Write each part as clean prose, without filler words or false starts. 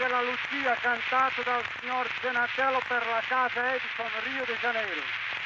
della Lucia cantato dal signor Zenatello per la casa Edison, Rio de Janeiro.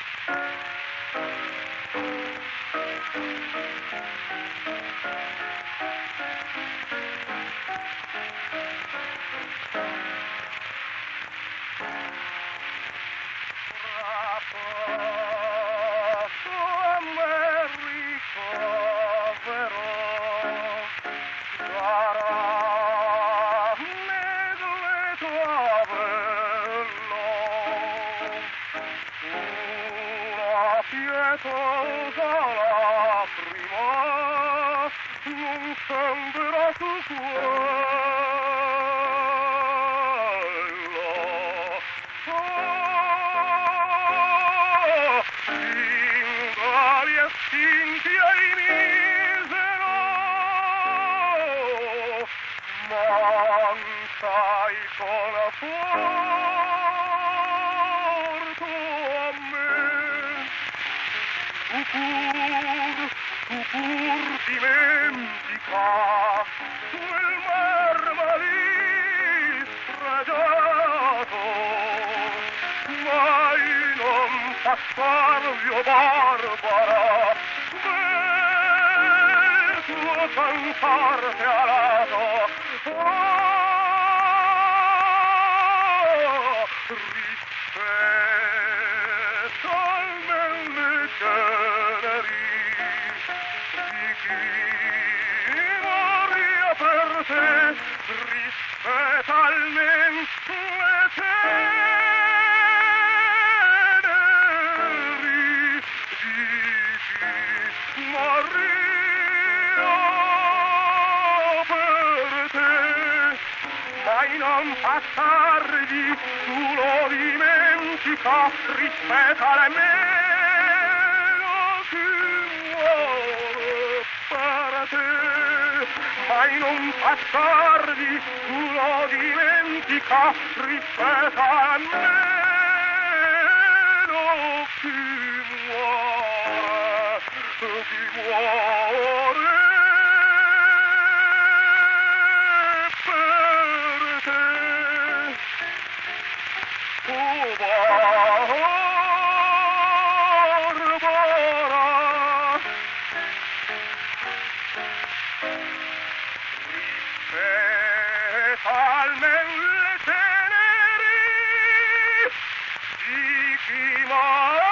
Silvio Barbara, del tuo cantar alato, rispetto nelle ceneri di chi moria per te, rispetta almen le ceneri di chi moria per te. Mai non passargli, tu lo dimentica, rispetta almeno chi muore per te. Mai non passargli, tu lo dimentica, rispetta almeno chi muore per te. Oh, Barbara, rispetta almen le teneri di chi mai